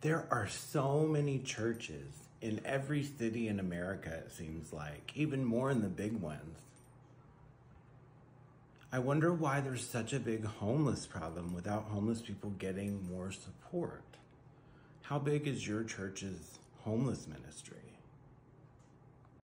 There are so many churches in every city in America, it seems like, even more in the big ones. I wonder why there's such a big homeless problem without homeless people getting more support. How big is your church's homeless ministry?